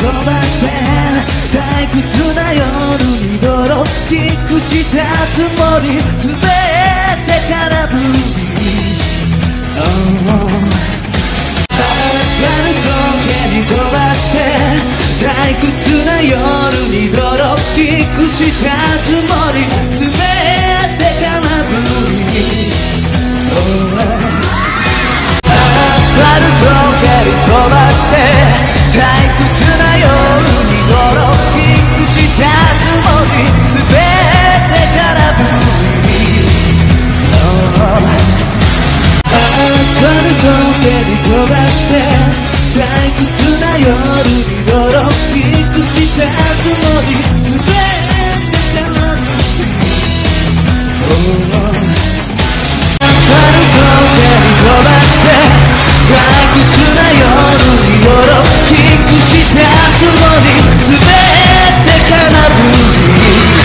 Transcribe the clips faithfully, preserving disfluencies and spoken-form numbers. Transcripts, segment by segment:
飛ばして退屈な夜に泥キックしたつもり全て空振り、ohアスファルト蹴り飛ばして退屈な夜に泥キックしたつもり全て空振り、ohアスファルト蹴り飛ばして退屈な夜に泥キックしたつもり全て空振り、ohアスファルト蹴り飛ばして退屈な夜に泥キックしたつもり全て空振り、ohアスファルト蹴り飛ばして退屈な夜に泥キックしたつもり全て空振り、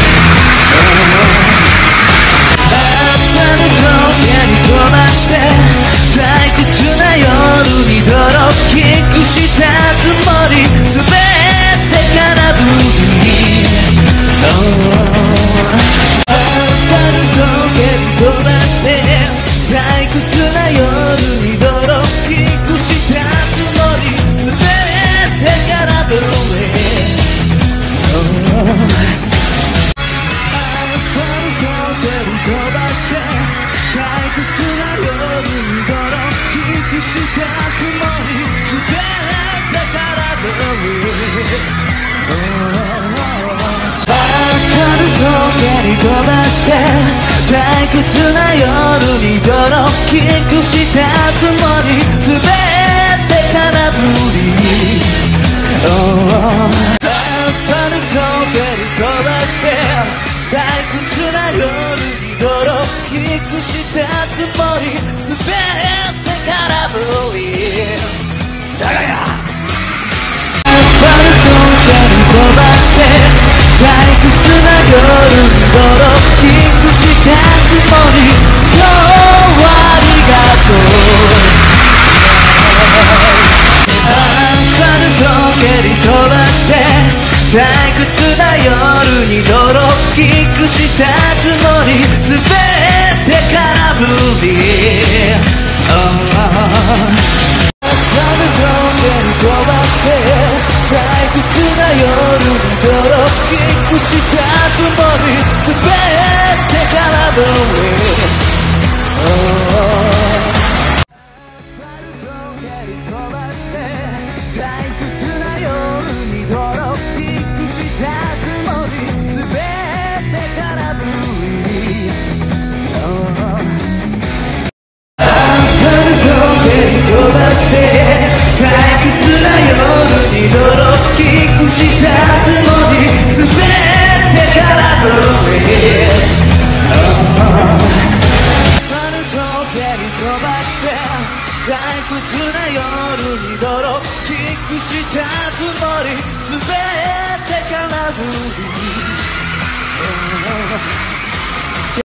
アスファルト蹴り飛ばして退屈な夜に泥キックしたつもり全て空振り、ohアスファルト蹴り飛ばして退屈な夜に泥キックしたつもり全て空振り、ohアスファルト蹴り飛ばして退屈な夜に泥キックしたつもり全て空振り、アスファルト蹴り飛ばして退屈な夜に泥キックしたつもり全て空振り、ohアスファルト蹴り飛ばして退屈な夜に泥キックしたつもり全て空振り、だがやアスファルト蹴り飛ばして退屈な夜に泥キックしたつもり今日はありがとう、アスファルト蹴り飛ばして退屈な夜に泥キックしたつもり全て空振り、ohアスファルト蹴り飛ばして退屈な夜に泥キックしたつもり全て空振り、ohアスファルト蹴り飛ばして退屈な夜に泥キックしたつもり全て空振り、ohアスファルト蹴り飛ばして退屈な夜に泥キックしたつもり全て空振り、ohアスファルト蹴り飛ばして退屈な夜に泥キックしたつもり全て空振り、oh